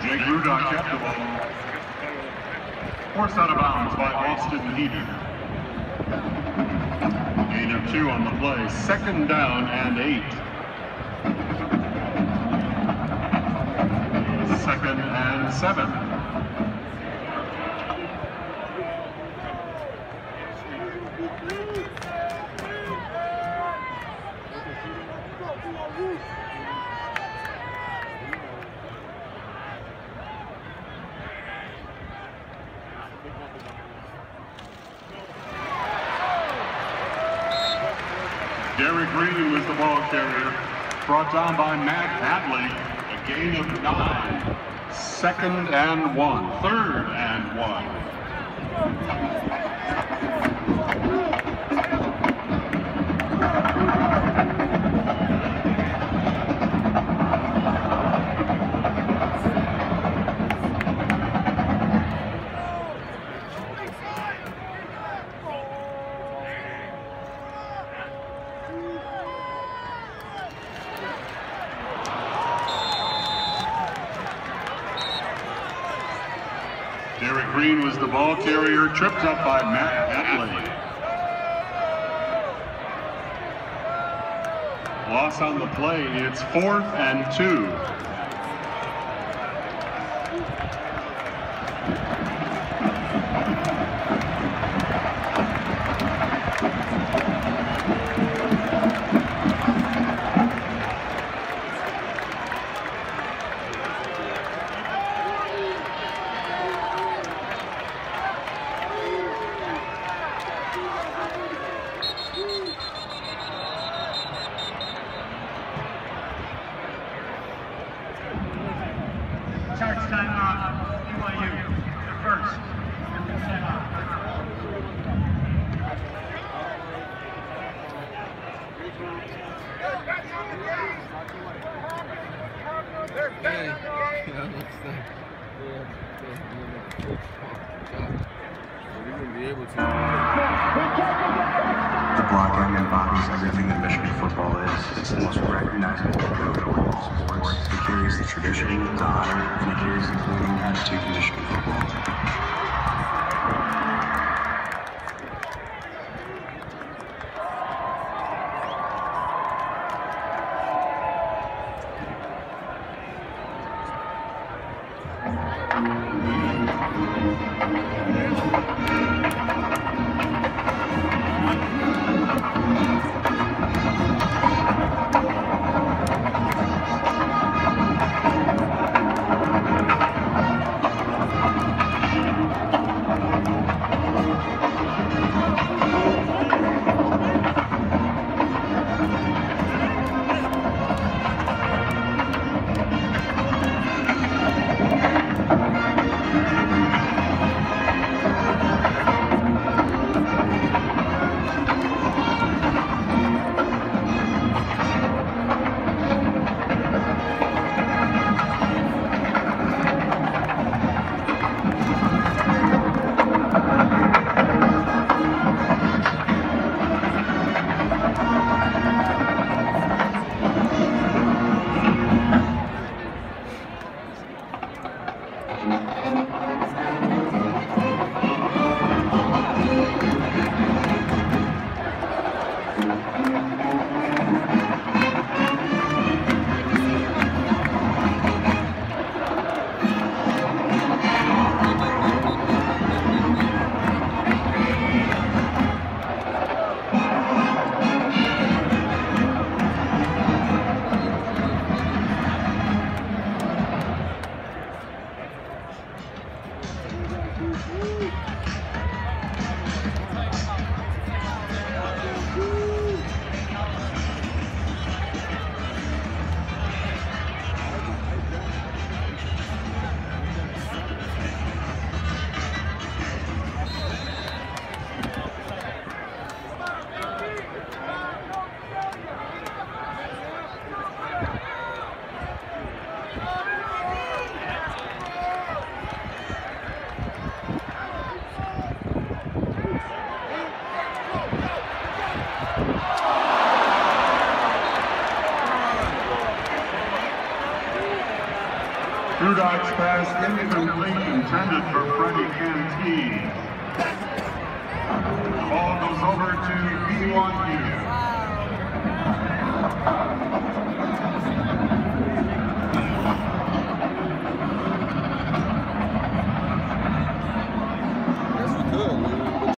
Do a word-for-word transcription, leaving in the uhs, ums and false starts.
kept the ball. Forced out of bounds by Austin Heater. Gain of two on the play. Second down and eight. Second and seven. Gary Green was the ball carrier, brought down by Matt Hadley. A gain of nine. Second and one. Third and one. Green was the ball carrier, tripped up by Matt Hadley. Loss on the play, it's fourth and two. Charge timeout, B Y U, the first. The block embodies everything that Michigan football is. It's the most recognizable code of all sports. It carries the tradition, the honor, and it carries the winning attitude of Michigan football. Murdoch's pass incomplete, intended for Freddie Canteen. The ball goes over to B Y U.